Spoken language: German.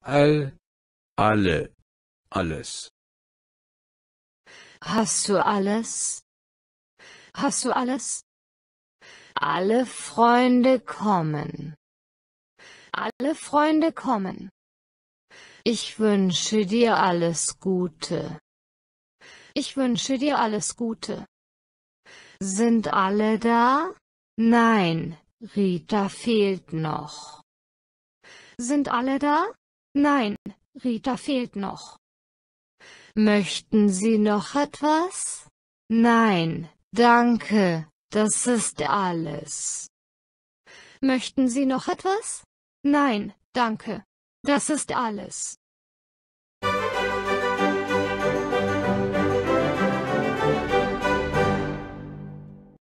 alle, alles. Hast du alles? Hast du alles? Alle Freunde kommen. Alle Freunde kommen. Ich wünsche dir alles Gute. Ich wünsche dir alles Gute. Sind alle da? Nein, Rita fehlt noch. Sind alle da? Nein, Rita fehlt noch. Möchten Sie noch etwas? Nein, danke, das ist alles. Möchten Sie noch etwas? Nein, danke, das ist alles.